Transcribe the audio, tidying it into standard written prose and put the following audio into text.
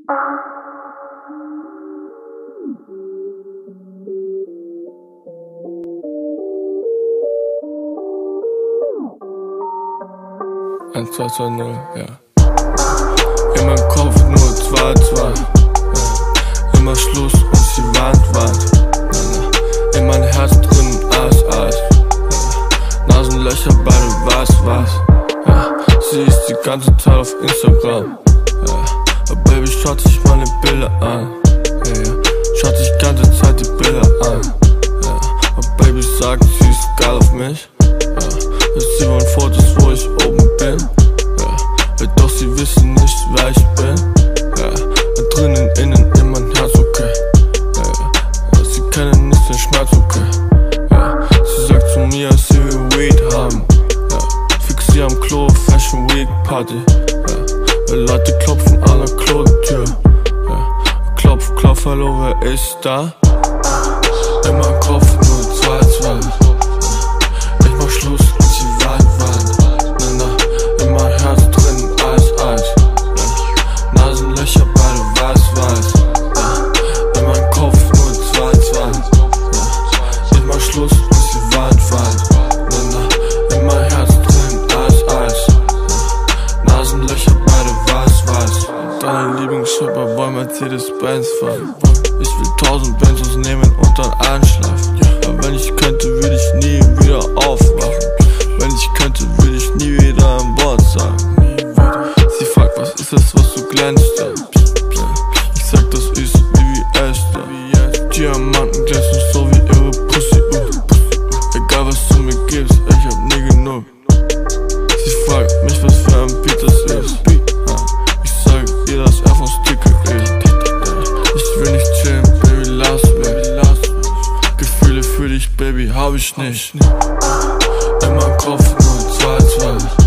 1, 2, 2, 0, ja. In meinem Kopf nur 2, 2. Ja. Immer Schluss und die Wand. In mein Herz drin Eis. Ja. Nasenlöcher, beide weiß. Ja. Sie ist die ganze Zeit auf Instagram. Ja. Aber Baby schaut sich meine Bilder an. Ja. Schaut sich die ganze Zeit die Bilder an. Ja. Aber Baby sagt, sie ist geil auf mich. Ja. Sie wollen Fotos, wo ich oben bin. Ja. Doch sie wissen nicht, wer ich bin. Ja. Drinnen, innen, in mein Herz, okay. Ja. Sie kennen nicht den Schmerz, okay. Ja. Sie sagt zu mir, sie will Weed haben. Ja. Fix sie am Klo, Fashion Week Party. Ja. Leute klopfen an der Klotür. Ja. Klopf, hallo, wer ist da? In meinem Kopf nur 2, 2. Ich mach Schluss und die Wand. In mein Herz drin Eis. Ja. Nasenlöcher, beide weiß. Ja. In meinem Kopf nur 2, 2. Ja. Ich mach Schluss und die Wand. In mein Herz drin Eis. Ja. Nasenlöcher, beide weiß. Deine Lieblingsschipper wollen Mercedes-Benz fahren. Ich will 1000 Benzos nehmen und dann einschlafen. Aber wenn ich könnte, würde ich nie wieder aufwachen. Wenn ich könnte, würde ich nie wieder ein Wort sagen. Sie fragt, was ist das, was du glänzt? Ich sag, das ist wie Esther. Diamanten glänzen so wie ihre Pussy. Egal was du mir gibst, ich hab nie genug. Sie fragt mich, was für ein Beat das ist. Ich sag ihr, dass er von Sticker ist. Ich will nicht chillen, Baby, lass mich. Gefühle für dich, Baby, hab ich nicht. In meinem Kopf nur 2, 2.